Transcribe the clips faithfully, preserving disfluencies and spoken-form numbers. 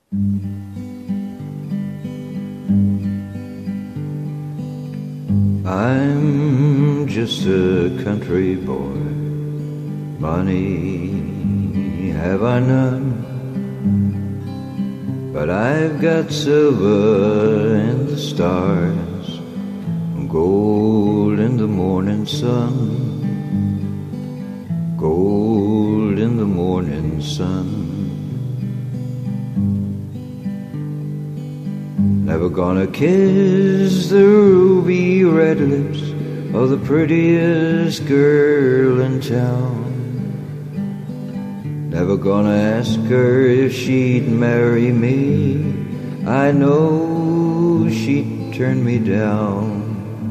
I'm just a country boy. Money have I none, but I've got silver in the stars, gold in the morning sun, gold in the morning sun. Never gonna kiss the ruby red lips of the prettiest girl in town. Never gonna ask her if she'd marry me. I know she'd turn me down.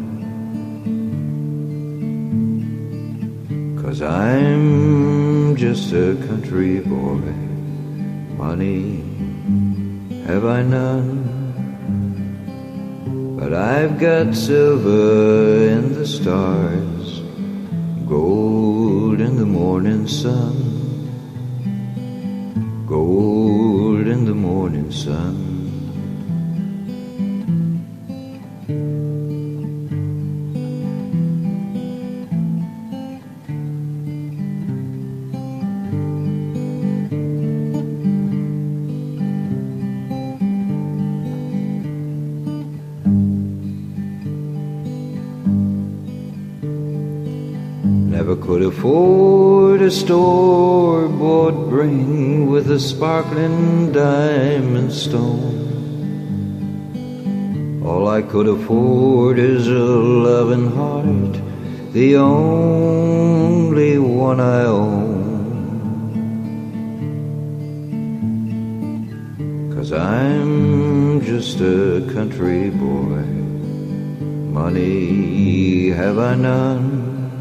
'Cause I'm just a country boy. Money have I none, but I've got silver in the stars, gold in the morning sun, gold in the morning sun. Never could afford a store-bought ring with a sparkling diamond stone. All I could afford is a loving heart, the only one I own. 'Cause I'm just a country boy. Money have I none,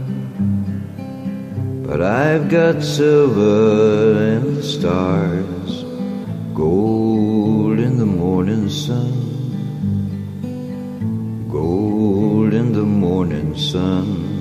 but I've got silver in the stars, gold in the morning sun, gold in the morning sun.